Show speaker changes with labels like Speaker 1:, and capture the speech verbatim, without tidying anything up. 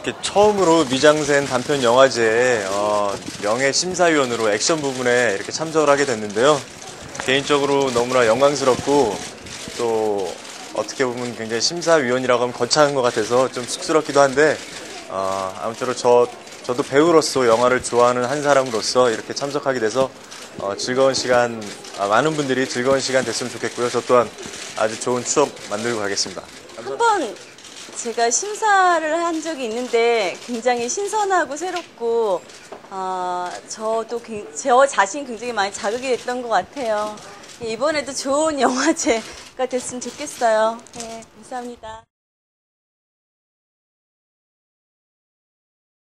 Speaker 1: 이렇게 처음으로 미장센 단편 영화제에 어, 명예 심사위원으로 액션 부분에 이렇게 참석을 하게 됐는데요. 개인적으로 너무나 영광스럽고 또 어떻게 보면 굉장히 심사위원이라고 하면 거창한 것 같아서 좀 쑥스럽기도 한데 어, 아무쪼록 저, 저도 배우로서 영화를 좋아하는 한 사람으로서 이렇게 참석하게 돼서 어, 즐거운 시간, 아, 많은 분들이 즐거운 시간 됐으면 좋겠고요. 저 또한 아주 좋은 추억 만들고 가겠습니다.
Speaker 2: 한번 제가 심사를 한 적이 있는데 굉장히 신선하고 새롭고 어, 저도 저 자신 굉장히 많이 자극이 됐던 것 같아요. 이번에도 좋은 영화제가 됐으면 좋겠어요. 네, 감사합니다.